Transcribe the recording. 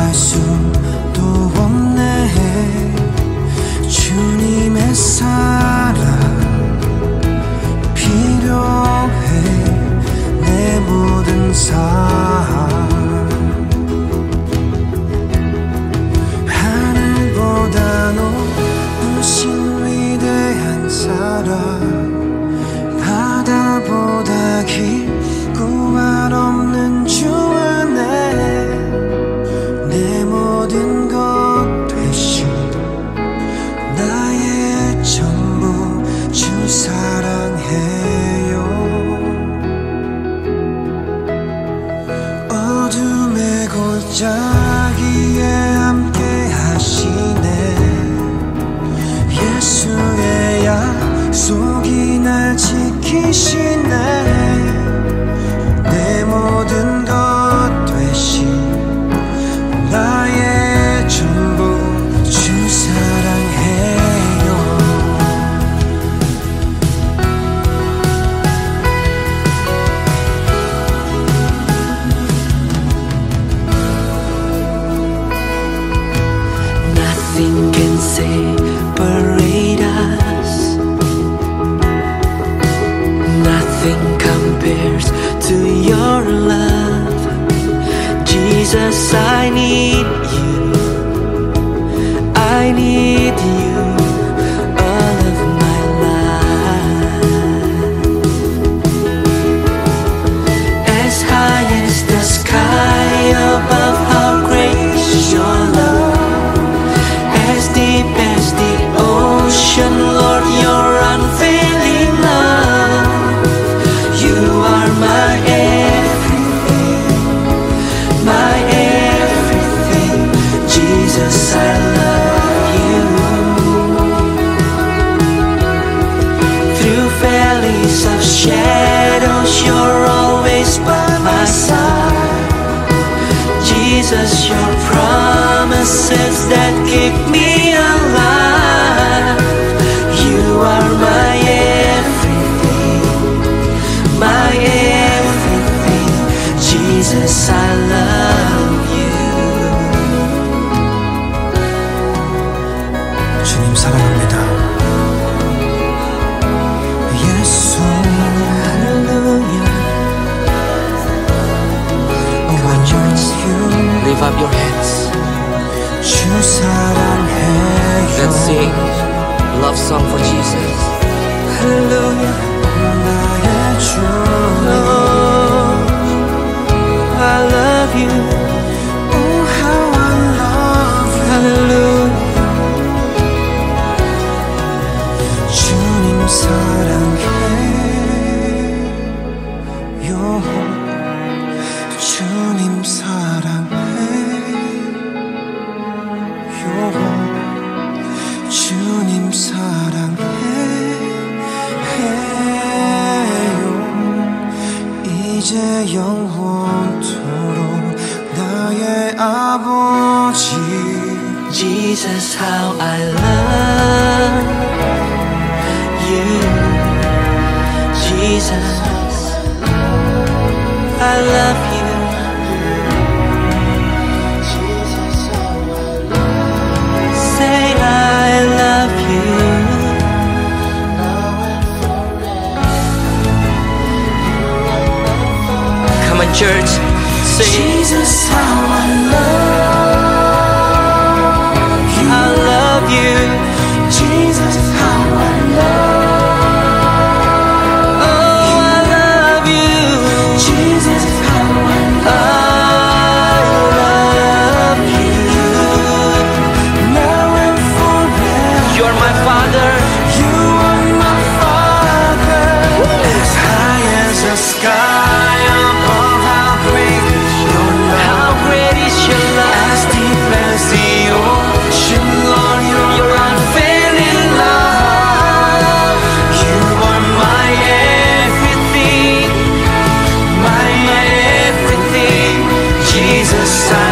알 수도 없네. 주님의 사랑 필요해. 내 모든 삶 하늘보다 높으신 위대한 사랑, 바다보다 깊고 알 없는 주 안에 내 모든 것 되신 나의 전부 주 사랑해요. 어둠의 골짜기에 함께 하시네. 예수의 약속이 날 지키시네. 내 모든 것 되신 나의 전부 주 사랑해요. Nothing can separate us. Nothing compares to your love. Jesus, I need you. I need you all of my life. As high as the sky above, how great is your love. As deep as the ocean, Lord, your unfailing love. You are my everything, my everything. Jesus, I love you. Through valleys of shadows, you're always by my side. Jesus, your promises that keep me alive. You are my everything, my everything. Jesus, I love you. 주님 사랑합니다. 예수 할렐루야. Come on, church. Lift up your hands. 주 사랑해요. Let's sing a love song for Jesus. 할렐루야. 나의 주 I love you. Oh, how I love you. Hallelujah. 주님 사랑해요. 주님 사랑해요. 주님 사랑해요. 이제 영원토록 나의 아버지. Jesus, how I love you. Jesus, I love you. Say I love you. Come on, church, sing. Jesus, how I love you. I love you. Jesus, how I love Oh, I love you. Jesus, how I love you. now and forever. You're my Father. You are my Father. As high as the sky above, how great is your love. How great is your love. As deep as the ocean, Lord, your unfailing love. You are my everything, my everything. Jesus, I